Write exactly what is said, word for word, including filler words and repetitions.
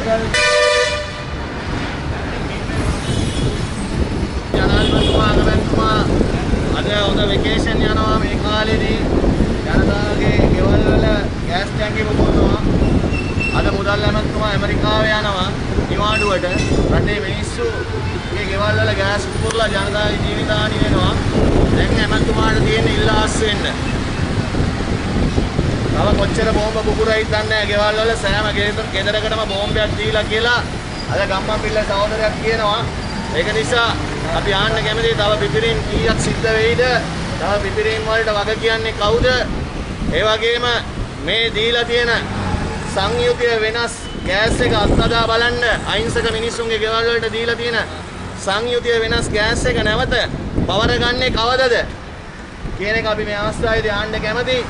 ජනාධිපතිතුමා අගමැතිතුමා අද හොඳ වෙකේෂන් යනවා මේ කාලේදී ජනතාවගේ ගෙවල් වල ගෑස් ටැංකිය පුපුරනවා. අද මුදල් ඇමතිතුමා ඇමරිකාවේ යනවා නිවාඩුවට. රටේ මිනිස්සු මේ ගෙවල් වල ගෑස් පුපුරලා ජනතාවගේ ජීවිත හානි වෙනවා. දැන් ඇමතිතුමාට තියෙන ඉල්ලාස් වෙන්න. තව කොච්චර බෝම්බ පුපුරයිද දන්නේ නැහැ. ගෙවල් වල සෑම ගෙදරකටම බෝම්බයක් දීලා කියලා අද ගම්මන්පිල්ල සහෝදරයක් කියනවා. ඒක නිසා අපි ආන්න කැමතියි තව පිපිරීම් කීයක් සිද්ධ වෙයිද? තව පිපිරීම් වලට වග කියන්නේ කවුද? ඒ වගේම මේ දීලා තියෙන සංයුතිය වෙනස් ගෑස් එක අත්හදා බලන්න අහිංසක මිනිස්සුන්ගේ ගෙවල් වලට දීලා තියෙන සංයුතිය වෙනස් ගෑස් එක නැවත පවර ගන්නේ කවදද කියන එක අපි මේ අවස්ථාවේදී ආන්න කැමතියි.